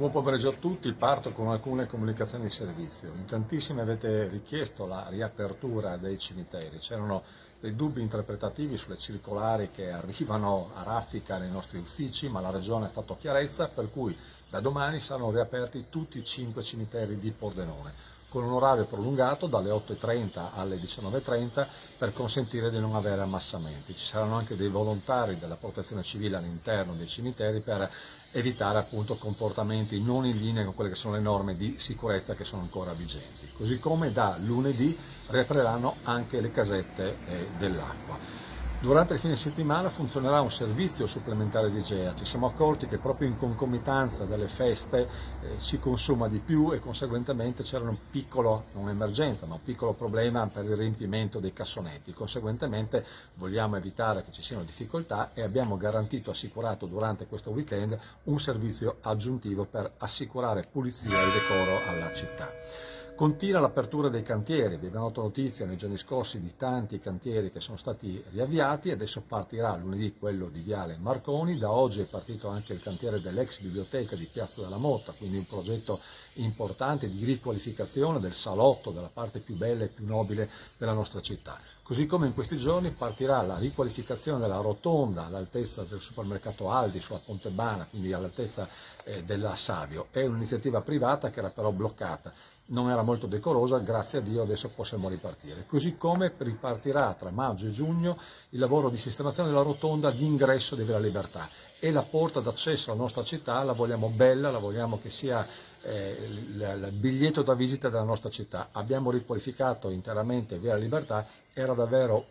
Buon pomeriggio a tutti, parto con alcune comunicazioni di servizio. In tantissimi avete richiesto la riapertura dei cimiteri, c'erano dei dubbi interpretativi sulle circolari che arrivano a raffica nei nostri uffici, ma la Regione ha fatto chiarezza, per cui da domani saranno riaperti tutti i 5 cimiteri di Pordenone, con un orario prolungato dalle 8:30 alle 19:30 per consentire di non avere ammassamenti. Ci saranno anche dei volontari della protezione civile all'interno dei cimiteri per evitare appunto comportamenti non in linea con quelle che sono le norme di sicurezza che sono ancora vigenti. Così come da lunedì riapriranno anche le casette dell'acqua. Durante il fine settimana funzionerà un servizio supplementare di Igea. Ci siamo accorti che proprio in concomitanza delle feste si consuma di più e conseguentemente c'era un piccolo, non un'emergenza, ma un piccolo problema per il riempimento dei cassonetti. Conseguentemente vogliamo evitare che ci siano difficoltà e abbiamo assicurato durante questo weekend un servizio aggiuntivo per assicurare pulizia e decoro alla città. Continua l'apertura dei cantieri, vi abbiamo dato notizia nei giorni scorsi di tanti cantieri che sono stati riavviati, adesso partirà lunedì quello di Viale Marconi, da oggi è partito anche il cantiere dell'ex biblioteca di Piazza della Motta, quindi un progetto importante di riqualificazione del salotto, della parte più bella e più nobile della nostra città. Così come in questi giorni partirà la riqualificazione della rotonda all'altezza del supermercato Aldi sulla Pontebana, quindi all'altezza della Savio. È un'iniziativa privata che era però bloccata. Non era molto decorosa, grazie a Dio adesso possiamo ripartire. Così come ripartirà tra maggio e giugno il lavoro di sistemazione della rotonda di ingresso di Via Libertà e la porta d'accesso alla nostra città la vogliamo bella, la vogliamo che sia il biglietto da visita della nostra città. Abbiamo riqualificato interamente Via Libertà, era davvero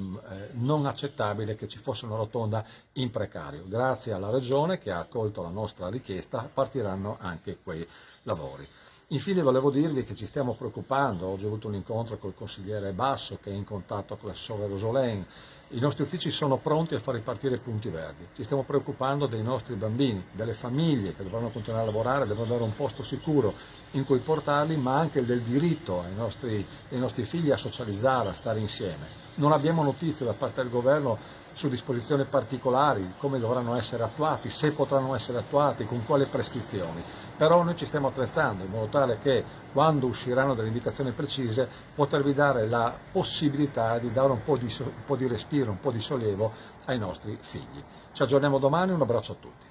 non accettabile che ci fosse una rotonda in precario. Grazie alla Regione che ha accolto la nostra richiesta partiranno anche quei lavori. Infine volevo dirvi che ci stiamo preoccupando, oggi ho avuto un incontro col consigliere Basso che è in contatto con l'assessore Rosolén, i nostri uffici sono pronti a far ripartire i punti verdi, ci stiamo preoccupando dei nostri bambini, delle famiglie che dovranno continuare a lavorare, devono avere un posto sicuro in cui portarli, ma anche del diritto ai nostri figli a socializzare, a stare insieme. Non abbiamo notizie da parte del governo su disposizioni particolari, come dovranno essere attuati, se potranno essere attuati, con quali prescrizioni. Però noi ci stiamo attrezzando in modo tale che quando usciranno delle indicazioni precise potervi dare la possibilità di dare un po' di respiro, un po' di sollievo ai nostri figli. Ci aggiorniamo domani, un abbraccio a tutti.